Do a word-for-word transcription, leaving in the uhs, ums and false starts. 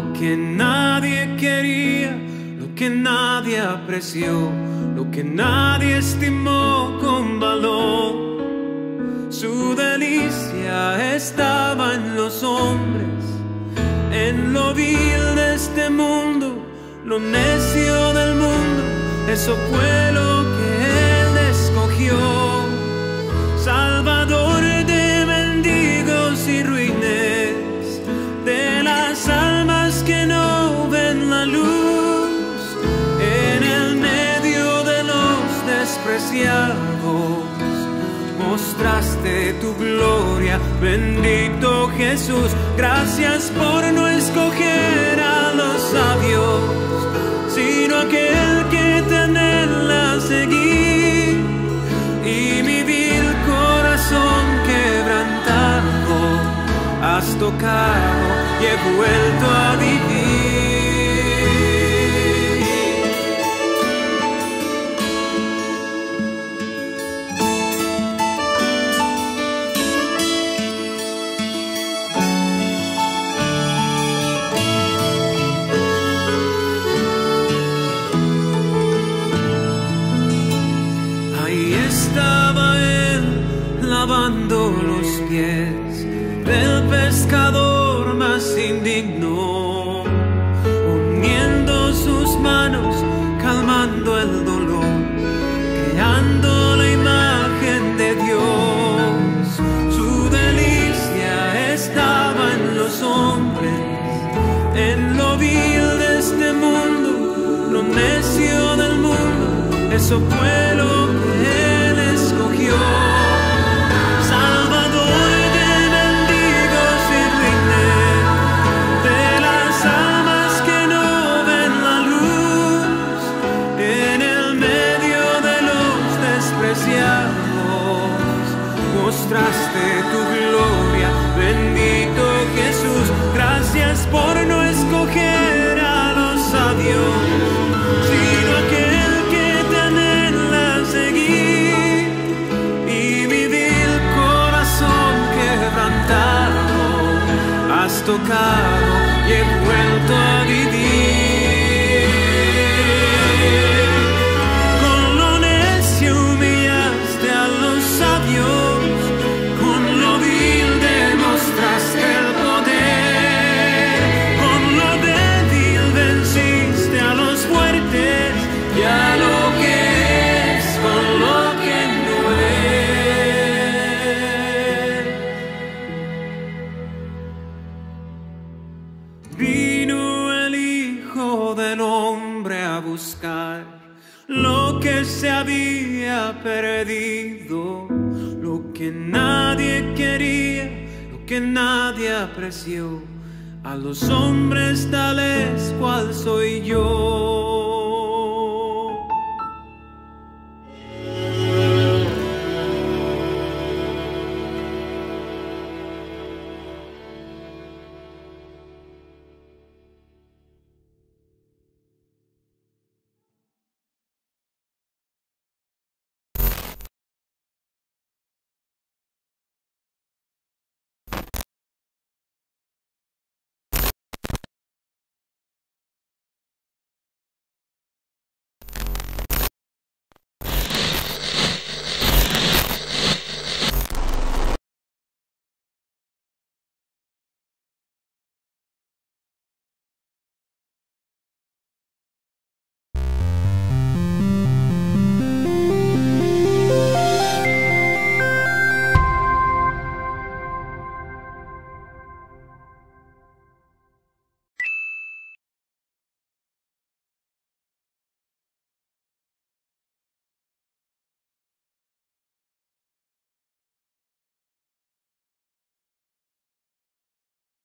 Lo que nadie quería, lo que nadie apreció, lo que nadie estimó con valor. Su delicia estaba en los hombres, en lo vil de este mundo, lo necio del mundo. Eso fue lo que Él escogió, Salvador de mendigos y ruines, de las almas que no ven la luz. En el medio de los despreciados mostraste tu gloria, bendito Jesús. Gracias por no escoger a los sabios, sino aquel que te anhela seguir. Y mi vil corazón quebrantado has tocado y he vuelto a vivir. Lavando los pies del pescador más indigno, uniendo sus manos, calmando el dolor, creando la imagen de Dios. Su delicia estaba en los hombres, en lo vil de este mundo, lo necio del mundo. Eso fue lo que Él escogió. Mostraste tu gloria, bendito Jesús. Gracias por no escoger a los sabios, sino aquel que te anhela seguir. Y mi vil corazón quebrantado has tocado y he vuelto a vivir. Vino el Hijo del Hombre a buscar lo que se había perdido, lo que nadie quería, lo que nadie apreció. A los hombres da